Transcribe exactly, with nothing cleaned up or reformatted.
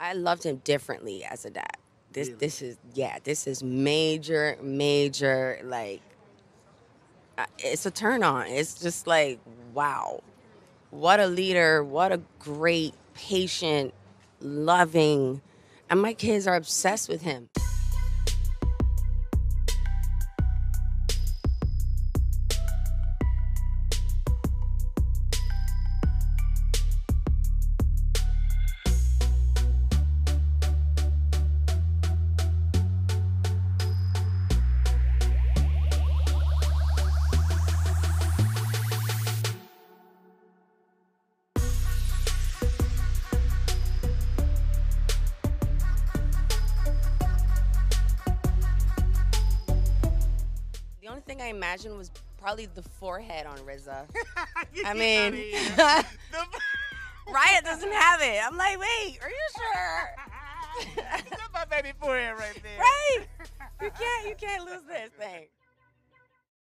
I loved him differently as a dad. This Really? this is yeah, this is major, major, like uh, it's a turn on. It's just like, wow. What a leader, what a great, patient, loving, and my kids are obsessed with him. The only thing I imagined was probably the forehead on R Z A. I mean, Riot doesn't have it. I'm like, wait, are you sure? That's my baby forehead right there. Right? You can't, you can't lose this thing.